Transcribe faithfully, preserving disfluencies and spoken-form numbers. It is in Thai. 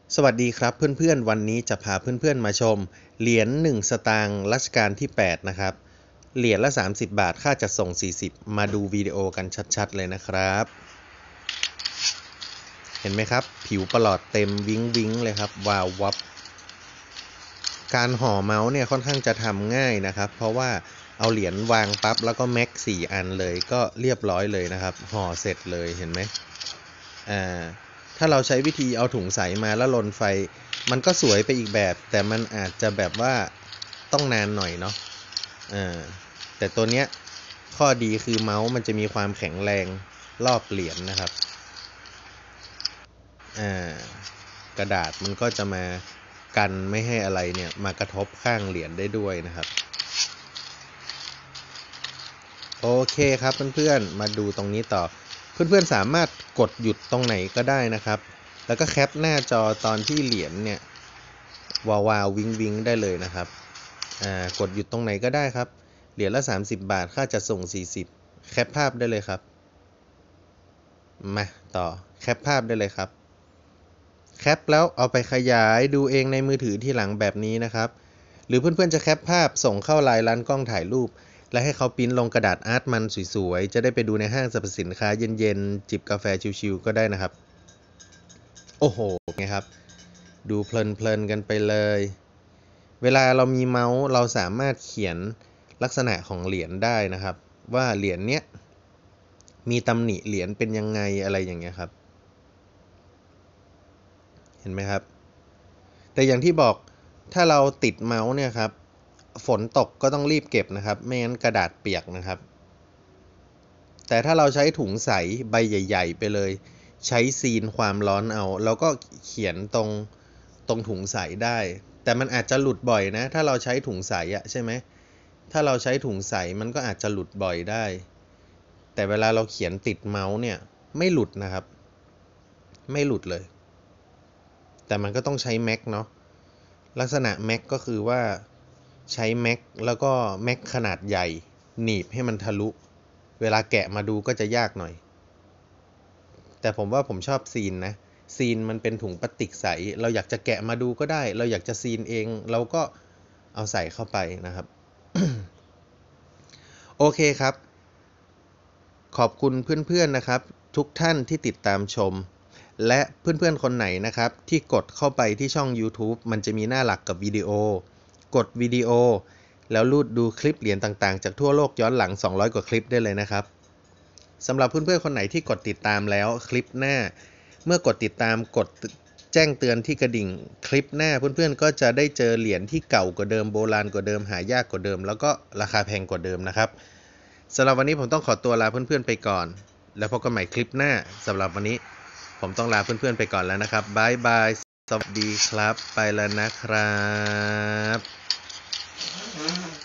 สวัสดีครับเพื่อนๆวันนี้จะพาเพื่อนๆมาชมเหรียญหนึ่งสตางค์รัชกาลที่แปดนะครับเหรียญละสามสิบบาทค่าจัดส่งสี่สิบมาดูวิดีโอกันชัดๆเลยนะครับเห็นไหมครับผิวประหลอดเต็มวิ้งวิ้งเลยครับวาววับการห่อเมาส์เนี่ยค่อนข้างจะทำง่ายนะครับเพราะว่าเอาเหรียญวางปั๊บแล้วก็แม็กสี่อันเลยก็เรียบร้อยเลยนะครับห่อเสร็จเลยเห็นไหมอ่าถ้าเราใช้วิธีเอาถุงใสมาแล้วลนไฟมันก็สวยไปอีกแบบแต่มันอาจจะแบบว่าต้องนานหน่อยเนาะอ่าแต่ตัวเนี้ยข้อดีคือเมาส์มันจะมีความแข็งแรงรอบเหรียญนะครับอ่ากระดาษมันก็จะมากันไม่ให้อะไรเนี่ยมากระทบข้างเหรียญได้ด้วยนะครับโอเคครับเพื่อนๆมาดูตรงนี้ต่อเพื่อนๆสามารถกดหยุดตรงไหนก็ได้นะครับแล้วก็แคปหน้าจอตอนที่เหรียญเนี่ยวาวาววิงวิงได้เลยนะครับอ่ากดหยุดตรงไหนก็ได้ครับเหรียญละสามสิบบาทค่าจัดส่งสี่สิบแคปภาพได้เลยครับมาต่อแคปภาพได้เลยครับแคปแล้วเอาไปขยายดูเองในมือถือที่หลังแบบนี้นะครับหรือเพื่อนๆจะแคปภาพส่งเข้าไลน์ร้านกล้องถ่ายรูปและให้เขาพิมพ์ลงกระดาษอาร์ตมันสวยๆจะได้ไปดูในห้างสรรพสินค้าเย็นๆจิบกาแฟชิลๆก็ได้นะครับโอ้โหไงครับดูเพลินๆกันไปเลยเวลาเรามีเมาส์เราสามารถเขียนลักษณะของเหรียญได้นะครับว่าเหรียญเนี้ยมีตำหนิเหรียญเป็นยังไงอะไรอย่างเงี้ยครับเห็นไหมครับแต่อย่างที่บอกถ้าเราติดเมาส์เนี่ยครับฝนตกก็ต้องรีบเก็บนะครับไม่งั้นกระดาษเปียกนะครับแต่ถ้าเราใช้ถุงใสใบใหญ่ๆไปเลยใช้ซีนความร้อนเอาแล้วก็เขียนตรงตรงถุงใสได้แต่มันอาจจะหลุดบ่อยนะถ้าเราใช้ถุงใสอะใช่ไหมถ้าเราใช้ถุงใสมันก็อาจจะหลุดบ่อยได้แต่เวลาเราเขียนติดเมาส์เนี่ยไม่หลุดนะครับไม่หลุดเลยแต่มันก็ต้องใช้แม็กเนาะลักษณะแม็กก็คือว่าใช้แม็กแล้วก็แม็กขนาดใหญ่หนีบให้มันทะลุเวลาแกะมาดูก็จะยากหน่อยแต่ผมว่าผมชอบซีนนะซีนมันเป็นถุงพลาสติกใสเราอยากจะแกะมาดูก็ได้เราอยากจะซีนเองเราก็เอาใส่เข้าไปนะครับ โอเคครับขอบคุณเพื่อนๆนะครับทุกท่านที่ติดตามชมและเพื่อนๆคนไหนนะครับที่กดเข้าไปที่ช่อง YouTube มันจะมีหน้าหลักกับวิดีโอกดวิดีโอแล้วลูดดูคลิปเหรียญต่างๆจากทั่วโลกย้อนหลังสองร้อยกว่าคลิปได้เลยนะครับสำหรับเพื่อนๆคนไหนที่กดติดตามแล้วคลิปหน้าเมื่อกดติดตามกดแจ้งเตือนที่กระดิ่งคลิปหน้าเพื่อนๆก็จะได้เจอเหรียญที่เก่ากว่าเดิมโบราณกว่าเดิมหายากกว่าเดิมแล้วก็ราคาแพงกว่าเดิมนะครับสำหรับวันนี้ผมต้องขอตัวลาเพื่อนๆไปก่อนแล้วพบกันใหม่คลิปหน้าสำหรับวันนี้ผมต้องลาเพื่อนๆไปก่อนแล้วนะครับบายบายสวัสดีครับไปแล้วนะครับ